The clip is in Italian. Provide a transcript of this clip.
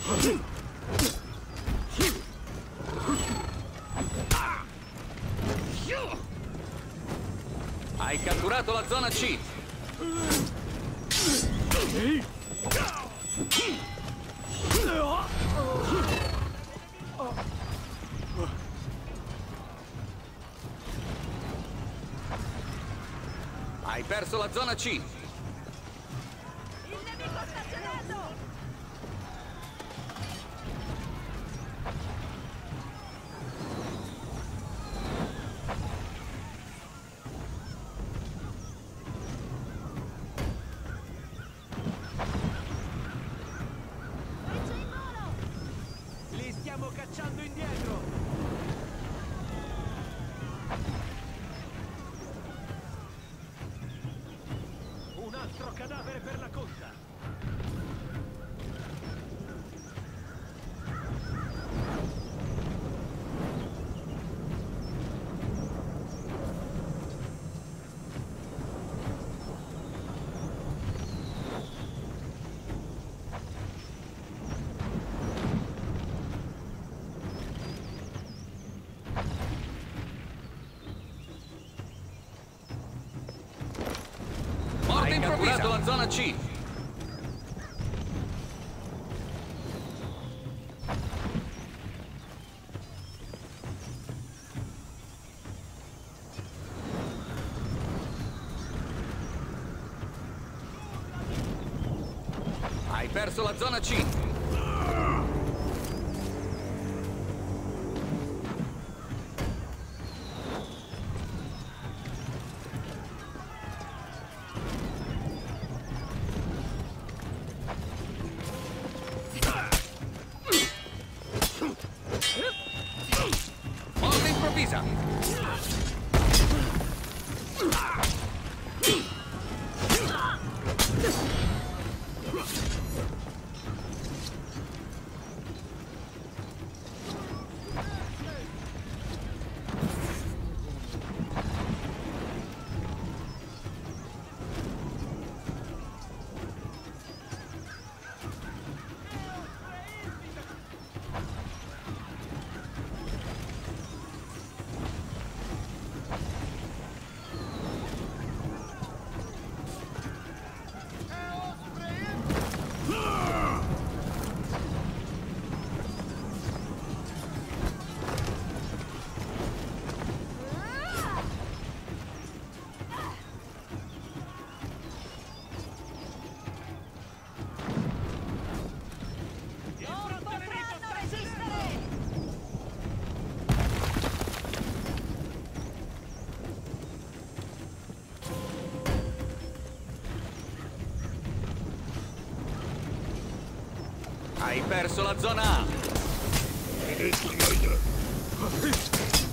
Hai catturato la zona C. Hai perso la zona C. Il nemico stazionato! Freccia in volo! Li stiamo cacciando indietro! Un altro cadavere per la conta! Morte improvvisa. Hai catturato la zona C. Hai perso la zona C. Morte improvvisa. Non potranno resistere! Hai perso la zona A.